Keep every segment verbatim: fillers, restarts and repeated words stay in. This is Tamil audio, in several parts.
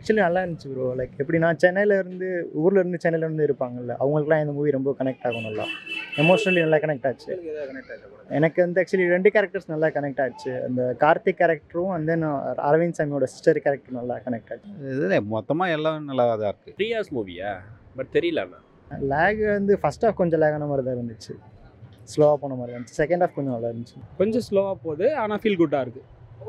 ஆக்சுவலி நல்லா இருந்துச்சு ப்ரோ. லைக் எப்படின்னா சென்னையிலேருந்து ஊர்லேருந்து சென்னையிலேருந்து இருப்பாங்கல்ல, அவங்களுக்குலாம் இந்த மூவி ரொம்ப கனெக்ட் ஆகும். நல்லா எமோஷ்னலி நல்லா கனெக்ட் ஆச்சு. எனக்கு வந்து ஆக்சுவலி ரெண்டு கேரக்டர்ஸ் நல்லா கனெக்ட் ஆச்சு. அந்த கார்த்திக் கேரக்டரும் அண்ட் தென் அரவிந்த் சாமியோட சிஸ்டர் கேரக்டர் நல்லா கனெக்ட் ஆச்சு. இது மொத்தமாக எல்லாம் நல்லா தான் இருக்குது. த்ரீ ஹார்ஸ் மூவியா பட் தெரியல. லேக் வந்து ஃபர்ஸ்ட் ஹாஃப் கொஞ்சம் லேகான மாதிரி தான் இருந்துச்சு, ஸ்லோவாக போன மாதிரி இருந்துச்சு. செகண்ட் ஹாஃப் கொஞ்சம் நல்லா இருந்துச்சு. கொஞ்சம் ஸ்லோவாக போகுது, ஆனால் ஃபீல் குட்டாக இருக்குது.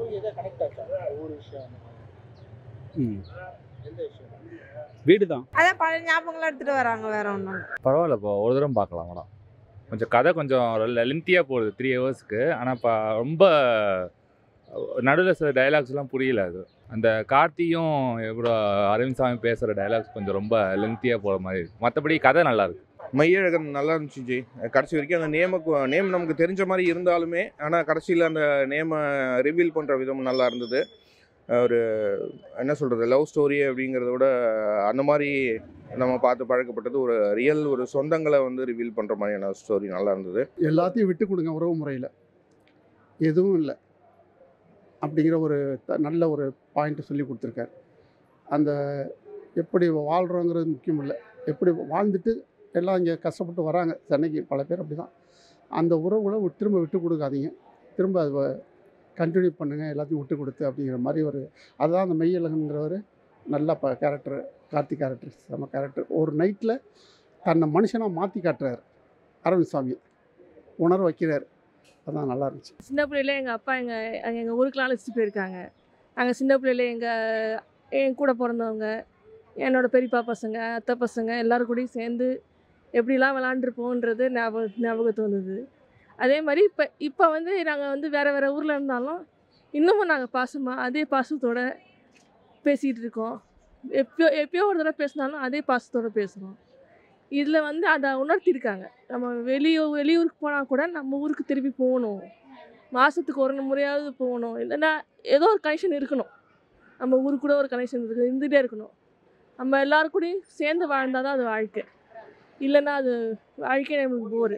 ம் வீடு தான். அதான் பழைய ஞாபகங்கள்லாம் எடுத்துகிட்டு வராங்க, வேற ஒன்றும் பரவாயில்லப்பா, ஒரு தடவை பார்க்கலாம் மேடம். கொஞ்சம் கதை கொஞ்சம் லென்த்தியாக போகுது த்ரீ ஹவர்ஸ்க்கு. ஆனால் இப்போ ரொம்ப நடுவில் சில டைலாக்ஸ்லாம் புரியல. அது அந்த கார்த்தியும் எவ்வளோ அரவிந்த் சாமி பேசுகிற டைலாக்ஸ் கொஞ்சம் ரொம்ப லென்த்தியாக போகிற மாதிரி இருக்குது. மற்றபடி கதை நல்லாயிருக்கு. மையழகன் நல்லா இருந்துச்சு ஜி. கடைசி வரைக்கும் அந்த நேமுக்கு நேம் நமக்கு தெரிஞ்ச மாதிரி இருந்தாலுமே ஆனால் கடைசியில் அந்த நேமை ரிவீல் பண்ணுற விதம் நல்லா இருந்தது. ஒரு என்ன சொல்கிறது, லவ் ஸ்டோரி அப்படிங்கிறத விட அந்த மாதிரி நம்ம பார்த்து பழக்கப்பட்டது ஒரு ரியல் ஒரு சொந்தங்களை வந்து ரிவீல் பண்ணுற மாதிரியான ஸ்டோரி நல்லா இருந்தது. எல்லாத்தையும் விட்டு கொடுங்க உறவு முறையில், எதுவும் இல்லை அப்படிங்கிற ஒரு த நல்ல ஒரு பாயிண்ட்டை சொல்லி கொடுத்துருக்காரு. அந்த எப்படி வாழ்கிறோங்கிறது முக்கியம் இல்லை, எப்படி வாழ்ந்துட்டு எல்லாம் இங்கே கஷ்டப்பட்டு வராங்க சென்னைக்கு பல பேர் அப்படி தான். அந்த உறவுகளை திரும்ப விட்டு கொடுக்காதீங்க, திரும்ப அதை கண்டினியூ பண்ணுங்கள் எல்லாத்தையும் விட்டு கொடுத்து அப்படிங்கிற மாதிரி ஒரு அதுதான் அந்த மெய்யழகன்கிறவர் நல்ல ப கேரக்டர். கார்த்திக் கேரக்டர் நம்ம கேரக்டர் ஒரு நைட்டில் தன்னை மனுஷனாக மாற்றி காட்டுறாரு அரவிந்த் சாமி, உணர வைக்கிறார். அதான் நல்லா இருந்துச்சு. சின்ன பிள்ளையில எங்கள் அப்பா எங்கள் எங்கள் ஊருக்குலாம் அழைச்சிட்டு போயிருக்காங்க. நாங்கள் சின்ன பிள்ளையில எங்கள் என் கூட பிறந்தவங்க, என்னோடய பெரியப்பா பசங்க, அத்தை பசங்க எல்லோரும் கூடயும் சேர்ந்து எப்படிலாம் விளாண்டுருப்போன்றது ஞாபகம் ஞாபகத்து வந்தது. அதே மாதிரி இப்போ இப்போ வந்து நாங்கள் வந்து வேறு வேறு ஊரில் இருந்தாலும் இன்னமும் நாங்கள் பாசமாக அதே பாசத்தோடு பேசிகிட்டு இருக்கோம். எப்பயோ எப்பயோ ஒரு தடவை பேசினாலும் அதே பாசத்தோடு பேசுகிறோம். இதில் வந்து அதை உணர்த்தியிருக்காங்க. நம்ம வெளியூர் வெளியூருக்கு போனால் கூட நம்ம ஊருக்கு திருப்பி போகணும், மாதத்துக்கு ஒரு முறையாவது போகணும், இல்லைன்னா ஏதோ ஒரு கனெக்ஷன் இருக்கணும். நம்ம ஊருக்கு கூட ஒரு கனெக்ஷன் இருக்குது, இருந்துகிட்டே இருக்கணும். நம்ம எல்லோரும் கூடயும் சேர்ந்து வாழ்ந்தால் தான் அது வாழ்க்கை, இல்லைன்னா அது வாழ்க்கையே நம்மளுக்கு போர்.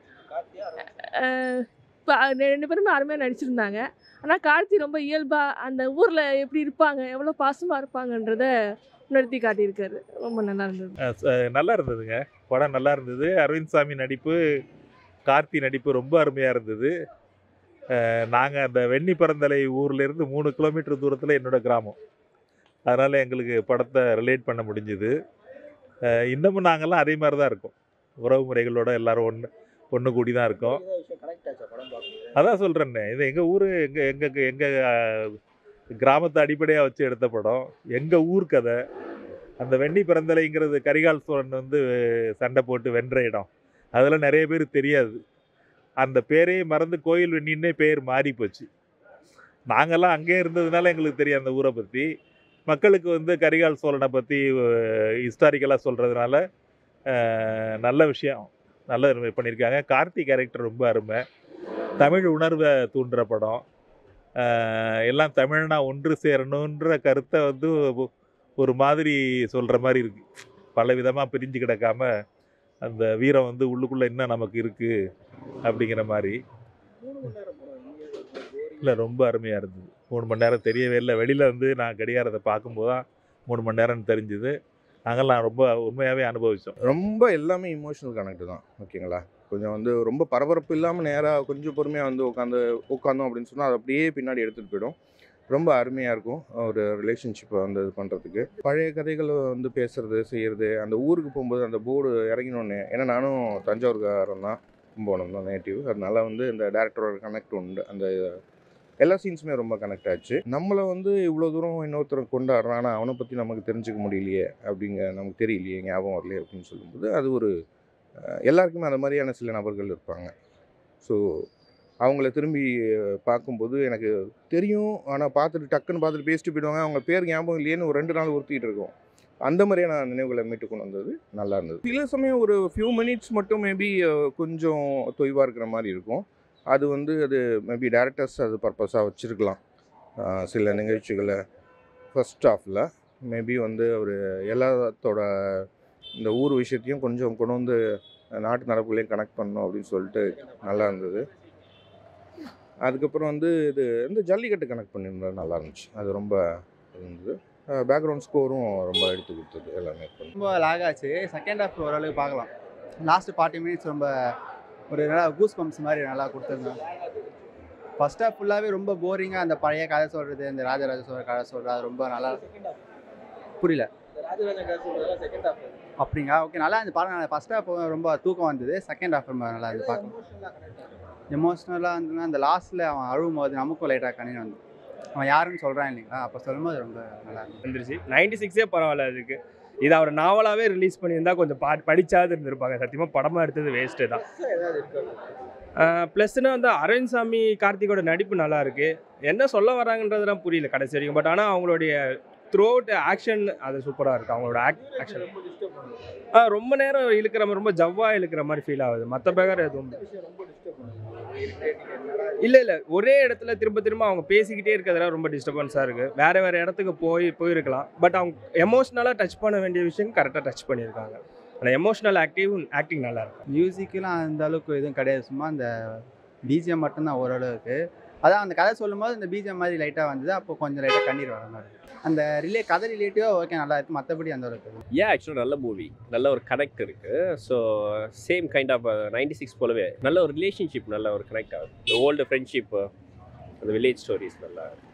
இப்போ ரெண்டு பேருமே அருமையாக நடிச்சிருந்தாங்க. ஆனால் கார்த்தி ரொம்ப இயல்பாக அந்த ஊரில் எப்படி இருப்பாங்க, எவ்வளோ பாசமாக இருப்பாங்கன்றத உணர்த்தி காட்டியிருக்காரு. ரொம்ப நல்லா இருந்தது. நல்லா இருந்ததுங்க, படம் நல்லா இருந்தது. அரவிந்த் சாமி நடிப்பு, கார்த்தி நடிப்பு ரொம்ப அருமையாக இருந்தது. நாங்கள் அந்த வெண்ணி பரந்தலை ஊர்லேருந்து மூணு கிலோமீட்டர் தூரத்தில் என்னோடய கிராமம், அதனால் எங்களுக்கு படத்தை ரிலேட் பண்ண முடிஞ்சுது. இன்னமும் நாங்கள்லாம் அதே மாதிரி தான் இருக்கோம், உறவு முறைகளோட எல்லோரும் ஒன்று ஒன்று கூடி தான் இருக்கோம். அதான் சொல்கிறேன்னே, இது எங்கள் ஊர், எங்கள் எங்கள் எங்கள் கிராமத்தை அடிப்படையாக வச்சு எடுத்த படம், எங்கள் ஊர் கதை. அந்த வெண்ணி பிறந்தலைங்கிறது கரிகால் சோழன் வந்து சண்டை போட்டு வென்ற இடம், அதெல்லாம் நிறைய பேர் தெரியாது. அந்த பேரையே மறந்து கோயில் வெண்ணின்னே பேர் மாறி போச்சு. நாங்கள்லாம் அங்கே இருந்ததுனால எங்களுக்கு தெரியும் அந்த ஊரை பற்றி. மக்களுக்கு வந்து கரிகால் சோழனை பற்றி ஹிஸ்டாரிக்கலாக சொல்கிறதுனால நல்ல விஷயம், நல்ல பண்ணியிருக்காங்க. கார்த்திக் கேரக்டர் ரொம்ப அருமை, தமிழ் உணர்வை தூண்டுற படம். எல்லாம் தமிழ்னா ஒன்று சேரணுன்ற கருத்தை வந்து ஒரு மாதிரி சொல்கிற மாதிரி இருக்குது. பல விதமாக பிரிஞ்சு கிடக்காம அந்த வீரம் வந்து உள்ளுக்குள்ளே இன்னும் நமக்கு இருக்குது அப்படிங்கிற மாதிரி. இல்லை ரொம்ப அருமையாக இருந்தது. மூணு மணி நேரம் தெரியவே இல்லை. வெளியில் வந்து நான் கடிகாரத்தை பார்க்கும்போது தான் மூணு மணி நேரம்னு தெரிஞ்சுது. நாங்கள்லாம் ரொம்ப உண்மையாகவே அனுபவித்தோம். ரொம்ப எல்லாமே இமோஷனல் கனெக்ட் தான், ஓகேங்களா. கொஞ்சம் வந்து ரொம்ப பரபரப்பு இல்லாமல் நேராக கொஞ்சம் பொறுமையாக வந்து உட்காந்து உட்காந்தோம் அப்படின்னு சொன்னால் அது அப்படியே பின்னாடி எடுத்துகிட்டு போயிடும். ரொம்ப அருமையாக இருக்கும் ஒரு ரிலேஷன்ஷிப்பை வந்து இது பண்ணுறதுக்கு. பழைய கதைகளை வந்து பேசுகிறது செய்கிறது. அந்த ஊருக்கு போகும்போது அந்த போர்டு இறங்கினோன்னே, ஏன்னா நானும் தஞ்சாவூர்காரன் தான், கும்பகோணம் தான் நேட்டிவ், அதனால வந்து இந்த டேரக்டரோட கனெக்ட் உண்டு. அந்த எல்லா சீன்ஸுமே ரொம்ப கனெக்ட் ஆச்சு. நம்மளை வந்து இவ்வளோ தூரம் இன்னொருத்தரை கொண்டாடுறான், ஆனால் அவனை பற்றி நமக்கு தெரிஞ்சுக்க முடியலையே, அப்படிங்க நமக்கு தெரியலையே, ஞாபகம் வரலையே அப்படின்னு சொல்லும்போது அது ஒரு எல்லாருக்குமே அந்த மாதிரியான சில நபர்கள் இருப்பாங்க. ஸோ அவங்கள திரும்பி பார்க்கும்போது எனக்கு தெரியும், ஆனால் பார்த்துட்டு டக்குன்னு பார்த்துட்டு பேசிட்டு போயிடுவாங்க, அவங்க பேர் ஞாபகம் இல்லையேன்னு ஒரு ரெண்டு நாள் உறுத்திட்டு இருக்கோம். அந்த மாதிரியான நினைவுகளை மீட்டு கொண்டு வந்தது நல்லா இருந்தது. சில சமயம் ஒரு ஃபியூ மினிட்ஸ் மட்டும் மேபி கொஞ்சம் தொய்வாக இருக்கிற மாதிரி இருக்கும். அது வந்து அது மேபி டேரக்டர்ஸ் அது பர்பஸாக வச்சுருக்கலாம். சில நிகழ்ச்சிகளை ஃபஸ்ட் ஹாஃபில் மேபி வந்து அவர் எல்லாத்தோட இந்த ஊர் விஷயத்தையும் கொஞ்சம் கொண்டு வந்து நாட்டு நடப்புகளையும் கனெக்ட் பண்ணணும் அப்படின்னு சொல்லிட்டு நல்லா இருந்தது. அதுக்கப்புறம் வந்து இது இந்த ஜல்லிக்கட்டு கனெக்ட் பண்ணியிருந்தது நல்லா இருந்துச்சு, அது ரொம்ப இருந்தது. பேக்ரவுண்ட் ஸ்கோரும் ரொம்ப எடுத்து கொடுத்தது எல்லாமே. ரொம்ப லாக் ஆச்சு. செகண்ட் ஹாஃப் ஓரளவுக்கு பார்க்கலாம். லாஸ்ட்டு ஃபார்ட்டி மினிட்ஸ் ரொம்ப ஒரு நல்லா கூஸ் பம்ப்ஸ் மாதிரி நல்லா கொடுத்துருந்தாங்க. ஃபர்ஸ்ட் ஹாஃப் ஃபுல்லாகவே ரொம்ப போரிங்காக அந்த பழைய கதை சொல்கிறது, இந்த ராஜராஜ சோழ கதை சொல்கிறது அது ரொம்ப நல்லா புரியல. அப்படிங்களா? ஓகே, நல்லா இந்த படம். ஃபர்ஸ்ட் ஹாஃப் ரொம்ப தூக்கம் வந்தது. செகண்ட் ஹாஃப் ரொம்ப நல்லா இது பார்க்கணும். எமோஷ்னலாக இருந்ததுன்னா அந்த லாஸ்ட்டில் அவன் அழுவும் போது நமக்கும் லைட்டாக கண்ணீர் வந்து அவன் யாருன்னு சொல்கிறான் இல்லைங்களா, அப்போ சொல்லும்போது ரொம்ப நல்லா இருந்துச்சு. வந்துருச்சு நைன்டி சிக்ஸே பரவாயில்ல. அதுக்கு இது அவர் நாவலாகவே ரிலீஸ் பண்ணியிருந்தா கொஞ்சம் பா படிச்சாவது இருந்திருப்பாங்க. சத்தியமாக படமாக எடுத்தது வேஸ்ட்டு தான். ப்ளஸ்னா வந்து அரவிந்த் சாமி கார்த்திகோட நடிப்பு நல்லா இருக்கு. என்ன சொல்ல வராங்கன்றதுலாம் புரியல கடைசி வரைக்கும். பட் ஆனால் அவங்களுடைய த்ரூ அவுட் ஆக்ஷன் அது சூப்பராக இருக்குது. அவங்களோட ஆக்ட் ஆக்ஷன் ஆ ரொம்ப நேரம் இழுக்கிற மாதிரி, ரொம்ப ஜவ்வாக இழுக்கிற மாதிரி ஃபீல் ஆகுது. மற்ற பேகர் எதுவும் இல்லை இல்லை ஒரே இடத்துல திரும்ப திரும்ப அவங்க பேசிக்கிட்டே இருக்கிறதுலாம் ரொம்ப டிஸ்டர்பன்ஸாக இருக்குது. வேறு வேறு இடத்துக்கு போய் போயிருக்கலாம். பட் அவங்க எமோஷ்னலாக டச் பண்ண வேண்டிய விஷயம் கரெக்டாக டச் பண்ணியிருக்காங்க. ஆனால் எமோஷ்னல் ஆக்டிவ் ஆக்டிங் நல்லா இருக்கும். மியூசிக்கெலாம் அந்த அளவுக்கு எதுவும் கிடையாது. சும்மா அந்த பிஜிஎம் மட்டும்தான் ஓரளவுக்கு. அதான் அந்த கதை சொல்லும்போது இந்த பிஜிஎம் மாதிரி லைட்டாக வந்தது. அப்போ கொஞ்சம் லைட்டாக கண்ணீர் வர மாதிரி. அந்த ரிலே கதை ரிலேட்டிவாக ஓகே நல்லா இருக்குது. மற்றபடி அந்த அளவுக்கு ஏன் ஆக்சுவலாக நல்ல மூவி, நல்ல ஒரு கனெக்ட் இருக்குது. So same kind of ninety six போலவே நல்ல ஒரு ரிலேஷன்ஷிப், நல்ல ஒரு கனெக்ட் ஆகுது. ஓல்டு ஃப்ரெண்ட்ஷிப்பு, அந்த வில்லேஜ் ஸ்டோரிஸ் நல்லா